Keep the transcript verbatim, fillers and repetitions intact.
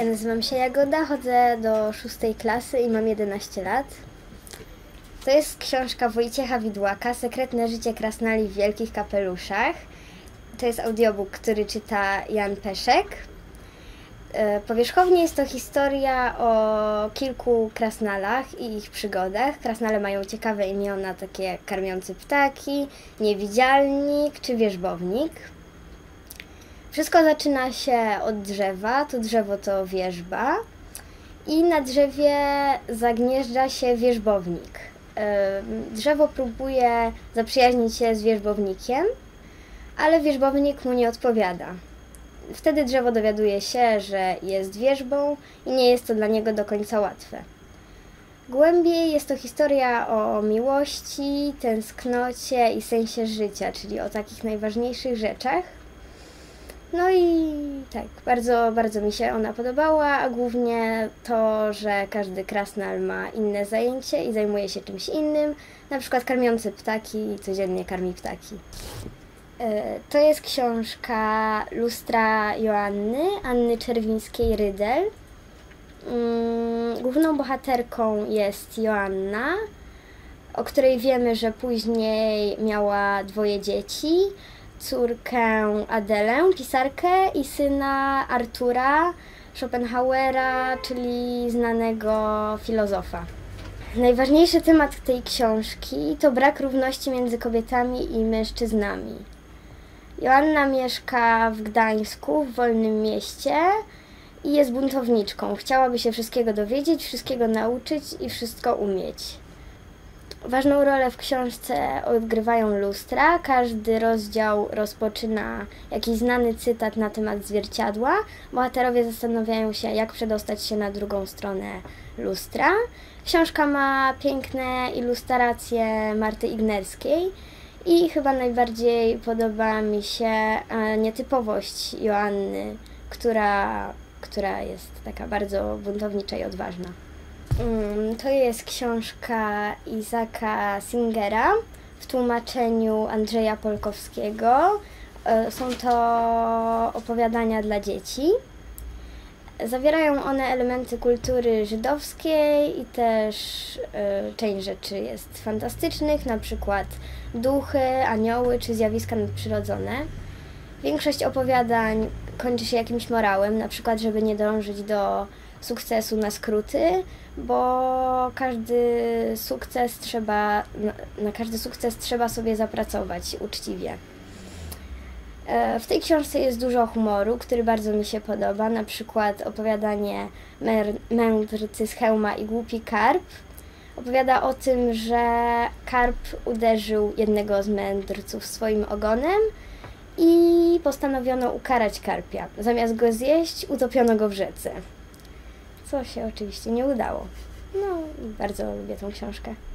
Ja nazywam się Jagoda, chodzę do szóstej klasy i mam jedenaście lat. To jest książka Wojciecha Widłaka, Sekretne życie krasnali w wielkich kapeluszach. To jest audiobook, który czyta Jan Peszek. Powierzchownie jest to historia o kilku krasnalach i ich przygodach. Krasnale mają ciekawe imiona, takie jak Karmiący ptaki, Niewidzialnik czy Wierzbownik. Wszystko zaczyna się od drzewa, to drzewo to wierzba i na drzewie zagnieżdża się wierzbownik. Drzewo próbuje zaprzyjaźnić się z wierzbownikiem, ale wierzbownik mu nie odpowiada. Wtedy drzewo dowiaduje się, że jest wierzbą i nie jest to dla niego do końca łatwe. Głębiej jest to historia o miłości, tęsknocie i sensie życia, czyli o takich najważniejszych rzeczach. No i tak, bardzo, bardzo mi się ona podobała, a głównie to, że każdy krasnal ma inne zajęcie i zajmuje się czymś innym, na przykład karmiący ptaki codziennie karmi ptaki. To jest książka Lustra Joanny, Anny Czerwińskiej-Rydel. Główną bohaterką jest Joanna, o której wiemy, że później miała dwoje dzieci, córkę Adelę, pisarkę, i syna Artura Schopenhauera, czyli znanego filozofa. Najważniejszy temat tej książki to brak równości między kobietami i mężczyznami. Joanna mieszka w Gdańsku, w wolnym mieście, i jest buntowniczką. Chciałaby się wszystkiego dowiedzieć, wszystkiego nauczyć i wszystko umieć. Ważną rolę w książce odgrywają lustra. Każdy rozdział rozpoczyna jakiś znany cytat na temat zwierciadła. Bohaterowie zastanawiają się, jak przedostać się na drugą stronę lustra. Książka ma piękne ilustracje Marty Ignerskiej i chyba najbardziej podoba mi się nietypowość Joanny, która, która jest taka bardzo buntownicza i odważna. To jest książka Isaaca Singera w tłumaczeniu Andrzeja Polkowskiego. Są to opowiadania dla dzieci. Zawierają one elementy kultury żydowskiej i też część rzeczy jest fantastycznych, na przykład duchy, anioły czy zjawiska nadprzyrodzone. Większość opowiadań kończy się jakimś morałem, na przykład żeby nie dążyć do sukcesu na skróty, bo każdy sukces trzeba, na każdy sukces trzeba sobie zapracować uczciwie. W tej książce jest dużo humoru, który bardzo mi się podoba, na przykład opowiadanie Mędrcy z hełma i głupi karp. Opowiada o tym, że karp uderzył jednego z mędrców swoim ogonem i postanowiono ukarać karpia. Zamiast go zjeść, utopiono go w rzece. Co się oczywiście nie udało. No, bardzo lubię tą książkę.